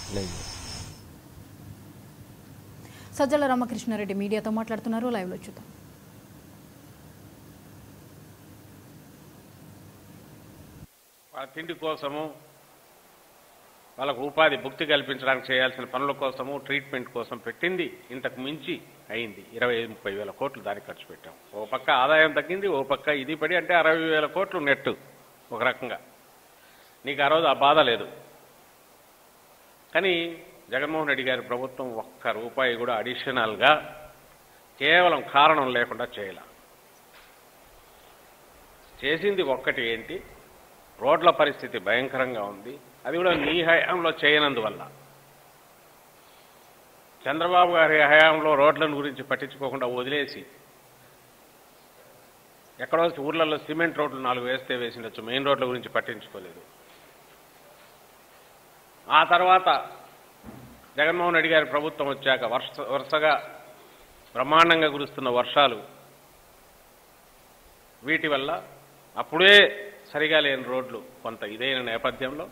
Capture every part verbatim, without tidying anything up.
లేదు. సజ్జల రామకృష్ణారెడ్డి మీడియాతో మాట్లాడుతున్నారు, లైవ్లో చూద్దాం. వాళ్ళ తిండి కోసము, వాళ్ళకు ఉపాధి భుక్తి కల్పించడానికి చేయాల్సిన పనుల కోసము, ట్రీట్మెంట్ కోసం పెట్టింది ఇంతకు మించి అయింది. ఇరవై ముప్పై వేల కోట్లు దానికి ఖర్చు పెట్టాం. ఓ పక్క ఆదాయం తగ్గింది, ఓ పక్క ఇది పడి అంటే అరవై వేల కోట్లు నెట్ ఒక రకంగా. నీకు ఆ రోజు ఆ బాధ లేదు. కానీ జగన్మోహన్ రెడ్డి గారి ప్రభుత్వం ఒక్క రూపాయి కూడా అడిషనల్గా కేవలం కారణం లేకుండా చేయాల. చేసింది ఒక్కటి ఏంటి, రోడ్ల పరిస్థితి భయంకరంగా ఉంది. అది కూడా నీ హయాంలో చేయనందువల్ల. చంద్రబాబు గారి హయాంలో రోడ్లను గురించి పట్టించుకోకుండా వదిలేసి ఎక్కడో ఊర్లలో సిమెంట్ రోడ్లు నాలుగు వేస్తే వేసిండొచ్చు, మెయిన్ రోడ్ల గురించి పట్టించుకోలేదు. ఆ తర్వాత జగన్మోహన్ రెడ్డి గారి ప్రభుత్వం వచ్చాక వర్ష వరుసగా బ్రహ్మాండంగా కురుస్తున్న వర్షాలు, వీటి వల్ల అప్పుడే సరిగా లేని రోడ్లు కొంత ఇదైన నేపథ్యంలో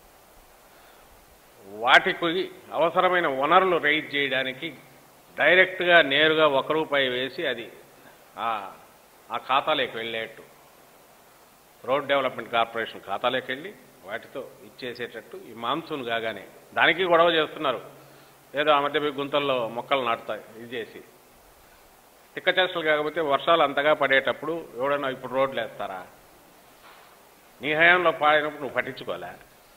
వాటికి అవసరమైన వనరులు రైజ్ చేయడానికి డైరెక్ట్గా నేరుగా ఒక రూపాయి వేసి అది ఆ ఖాతాలోకి వెళ్ళేట్టు, రోడ్ డెవలప్మెంట్ కార్పొరేషన్ ఖాతాలోకి వెళ్ళి వాటితో ఇచ్చేసేటట్టు ఈ మాన్సూన్ కాగానే దానికి గొడవ చేస్తున్నారు. ఏదో ఆ మధ్య గుంతల్లో మొక్కలు నాటుతాయి ఇది చేసి తిక్క చేష్టలు. కాకపోతే వర్షాలు అంతగా పడేటప్పుడు ఎవడన్నా ఇప్పుడు రోడ్లు వేస్తారా? నీ హయాంలో పాడినప్పుడు నువ్వు పట్టించుకోలే,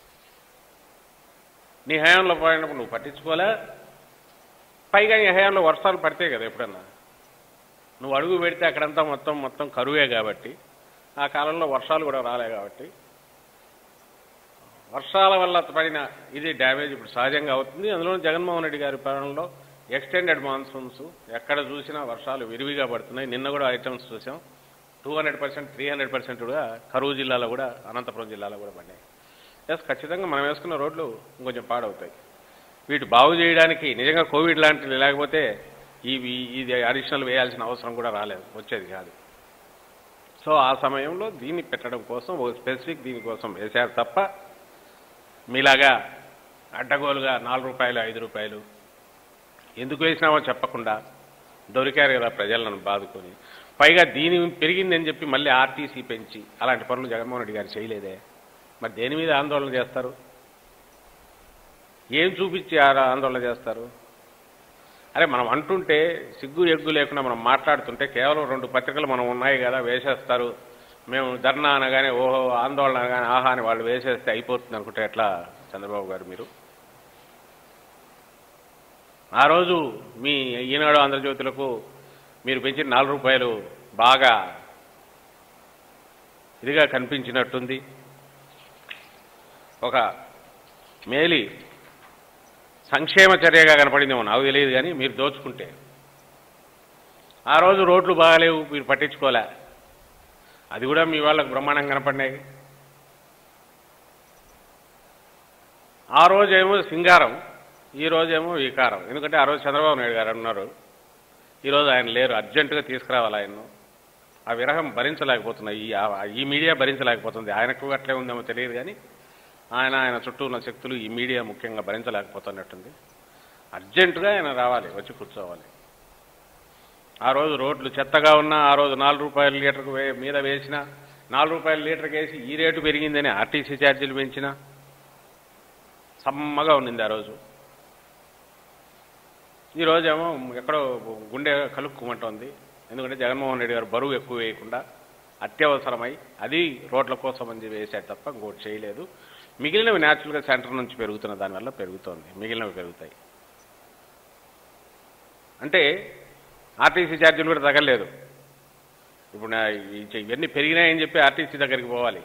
నీ హయాంలో పాడినప్పుడు నువ్వు పట్టించుకోలే. పైగా నీ హయాంలో వర్షాలు పడితే కదా ఎప్పుడన్నా నువ్వు అడుగు పెడితే అక్కడంతా మొత్తం మొత్తం కరువే కాబట్టి, ఆ కాలంలో వర్షాలు కూడా రాలే కాబట్టి వర్షాల వల్ల పడిన ఇది డ్యామేజ్ ఇప్పుడు సహజంగా అవుతుంది. అందులో జగన్మోహన్ రెడ్డి గారి పాలనలో ఎక్స్టెండెడ్ మాన్సూన్స్ ఎక్కడ చూసినా వర్షాలు విరివిగా పడుతున్నాయి. నిన్న కూడా ఐటమ్స్ చూసాం, two hundred percent three hundred percent కూడా కరువు జిల్లాలో కూడా, అనంతపురం జిల్లాలో కూడా పడ్డాయి. ఎస్, ఖచ్చితంగా మనం వేసుకున్న రోడ్లు ఇంకొంచెం పాడవుతాయి. వీటి బాగు చేయడానికి నిజంగా కోవిడ్ లాంటివి లేకపోతే ఇవి ఇది అడిషనల్ వేయాల్సిన అవసరం కూడా రాలేదు, వచ్చేది కాదు. సో ఆ సమయంలో దీన్ని పెట్టడం కోసం ఒక స్పెసిఫిక్ దీనికోసం వేశారు తప్ప మీలాగా అడ్డగోలుగా నాలుగు రూపాయలు ఐదు రూపాయలు ఎందుకు వేసినామో చెప్పకుండా దొరికారు కదా ప్రజలను బాదుకొని. పైగా దీని పెరిగిందని చెప్పి మళ్ళీ ఆర్టీసీ పెంచి అలాంటి పనులు జగన్మోహన్ రెడ్డి గారు చేయలేదే. మరి దేని మీద ఆందోళన చేస్తారు? ఏం చూపించి ఆందోళన చేస్తారు? అరే మనం అంటుంటే సిగ్గు ఎగ్గు లేకుండా మనం మాట్లాడుతుంటే కేవలం రెండు పత్రికలు మనం ఉన్నాయి కదా వేసేస్తారు, మేము ధర్నా అనగానే ఓహో ఆందోళన అనగానే ఆహా అని వాళ్ళు వేసేస్తే అయిపోతుంది అనుకుంటే ఎట్లా చంద్రబాబు గారు? మీరు ఆ రోజు మీ ఈనాడు ఆంధ్రజ్యోతులకు మీరు పెంచిన నాలుగు రూపాయలు బాగా ఇదిగా కనిపించినట్టుంది. ఒక మేలి సంక్షేమ చర్యగా కనపడిందేమో నాకు తెలియదు, కానీ మీరు దోచుకుంటే ఆ రోజు రోడ్లు బాగాలేవు, మీరు పట్టించుకోలే, అది కూడా మీ వాళ్ళకు బ్రహ్మాండంగా కనపడినాయి. ఆ రోజేమో సింగారం, ఈ రోజేమో వికారం. ఎందుకంటే ఆ రోజు చంద్రబాబు నాయుడు గారు అన్నారు, ఈరోజు ఆయన లేరు, అర్జెంటుగా తీసుకురావాలి ఆయన్ను. ఆ విరహం భరించలేకపోతున్నాయి, ఈ మీడియా భరించలేకపోతుంది. ఆయనకు అట్లే ఉందేమో తెలియదు, కానీ ఆయన ఆయన చుట్టూ ఉన్న శక్తులు ఈ మీడియా ముఖ్యంగా భరించలేకపోతున్నట్టుంది. అర్జెంటుగా ఆయన రావాలి, వచ్చి కూర్చోవాలి. ఆ రోజు రోడ్లు చెత్తగా ఉన్నా, ఆ రోజు నాలుగు రూపాయల లీటర్కు మీద వేసిన, నాలుగు రూపాయల లీటర్కి వేసి ఈ రేటు పెరిగిందని ఆర్టీసీ ఛార్జీలు పెంచిన సమ్మగా ఉండింది ఆ రోజు. ఈరోజేమో ఎక్కడో గుండె కలుక్కుమంటోంది. ఎందుకంటే జగన్మోహన్ రెడ్డి గారు బరువు ఎక్కువ వేయకుండా అత్యవసరమై అది రోడ్ల కోసం అని వేసాడు తప్ప ఇంకోటి చేయలేదు. మిగిలినవి న్యాచురల్గా సెంటర్ నుంచి పెరుగుతున్న దానివల్ల పెరుగుతోంది, మిగిలినవి పెరుగుతాయి. అంటే ఆర్టీసీ ఛార్జీలు కూడా తగలేదు. ఇప్పుడు ఇవన్నీ పెరిగినాయని చెప్పి ఆర్టీసీ దగ్గరికి పోవాలి.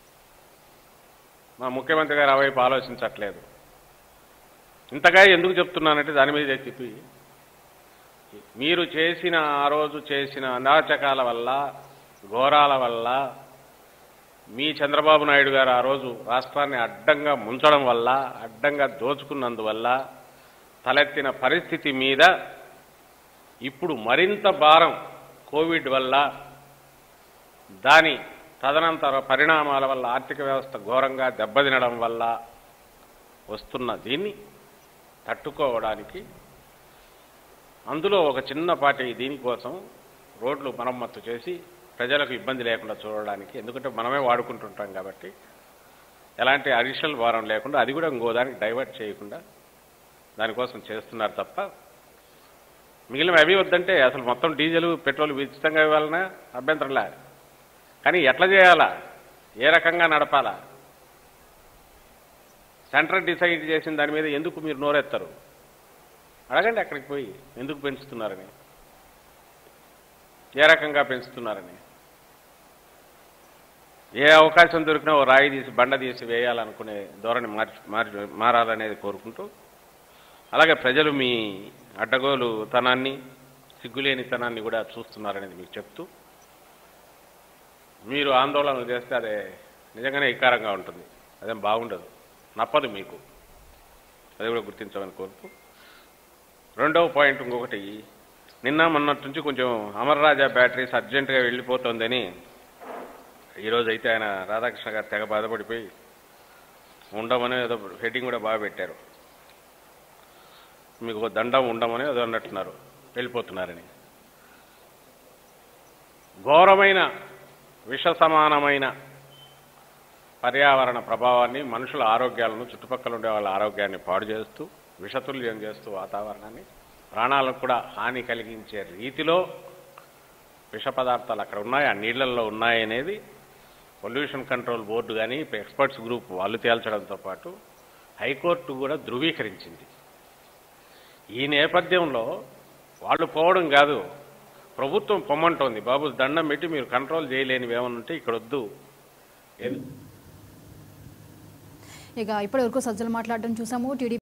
మా ముఖ్యమంత్రి గారు ఆ వైపు ఆలోచించట్లేదు. ఇంతగా ఎందుకు చెప్తున్నానంటే దాని మీద చెప్పి మీరు చేసిన ఆ రోజు చేసిన అనాచకాల వల్ల, ఘోరాల వల్ల, మీ చంద్రబాబు నాయుడు గారు ఆ రోజు రాష్ట్రాన్ని అడ్డంగా ముంచడం వల్ల, అడ్డంగా దోచుకున్నందువల్ల తలెత్తిన పరిస్థితి మీద ఇప్పుడు మరింత భారం కోవిడ్ వల్ల, దాని తదనంతర పరిణామాల వల్ల ఆర్థిక వ్యవస్థ ఘోరంగా దెబ్బతినడం వల్ల వస్తున్న దీన్ని తట్టుకోవడానికి అందులో ఒక చిన్నపాటి దీనికోసం రోడ్లు మరమ్మత్తు చేసి ప్రజలకు ఇబ్బంది లేకుండా చూడడానికి, ఎందుకంటే మనమే వాడుకుంటుంటాం కాబట్టి ఎలాంటి అడిషనల్ భారం లేకుండా అది కూడా ఇంకో దానికి డైవర్ట్ చేయకుండా దానికోసం చేస్తున్నారు తప్ప మిగిలిన అవి వద్దంటే అసలు మొత్తం డీజిల్ పెట్రోల్ ఉచితంగా ఇవ్వాలన్నా అభ్యంతరంలా. కానీ ఎట్లా చేయాలా, ఏ రకంగా నడపాలా, సెంటర్ డిసైడ్ చేసిన దాని మీద ఎందుకు మీరు నోరెత్తారు? అడగండి అక్కడికి పోయి ఎందుకు పెంచుతున్నారని, ఏ రకంగా పెంచుతున్నారని. ఏ అవకాశం దొరికినా ఓ రాయి తీసి బండ తీసి వేయాలనుకునే ధోరణి మార్చి మార్చి మారాలనేది కోరుకుంటూ, అలాగే ప్రజలు మీ అడ్డగోలు తనాన్ని, సిగ్గులేని తనాన్ని కూడా చూస్తున్నారనేది మీకు చెప్తూ, మీరు ఆందోళనలు చేస్తే అదే నిజంగానే ఇకారంగా ఉంటుంది, అదేం బాగుండదు, నప్పదు మీకు, అది కూడా గుర్తించమని కోరుతూ. రెండవ పాయింట్ ఇంకొకటి, నిన్న మొన్నటి నుంచి కొంచెం అమర్ రాజా బ్యాటరీస్ అర్జెంటుగా వెళ్ళిపోతుందని ఈరోజు అయితే ఆయన రాధాకృష్ణ గారు తెగ బాధపడిపోయి ఉండమని ఏదో హెడ్డింగ్ కూడా బాగా పెట్టారు. మీకు దండం ఉండమని ఏదో అన్నట్టున్నారు, వెళ్ళిపోతున్నారని. ఘోరమైన విష సమానమైన పర్యావరణ ప్రభావాన్ని, మనుషుల ఆరోగ్యాలను, చుట్టుపక్కల ఉండే వాళ్ళ ఆరోగ్యాన్ని పాడు చేస్తూ, విషతుల్యం చేస్తూ వాతావరణాన్ని, ప్రాణాలకు కూడా హాని కలిగించే రీతిలో విష పదార్థాలు అక్కడ ఉన్నాయి, ఆ నీళ్లలో ఉన్నాయనేది పొల్యూషన్ కంట్రోల్ బోర్డు కానీ ఎక్స్పర్ట్స్ గ్రూప్ వాళ్ళు తేల్చడంతో పాటు హైకోర్టు కూడా ధృవీకరించింది. ఈ నేపథ్యంలో వాళ్ళు పోవడం కాదు, ప్రభుత్వం పొమ్మంటోంది, బాబు దండం పెట్టి మీరు కంట్రోల్ చేయలేనివి ఏమన్నా ఉంటే ఇక్కడ వద్దు. ఇక ఇప్పటి వరకు సజ్జలు మాట్లాడడం చూసాము. టీడీపీ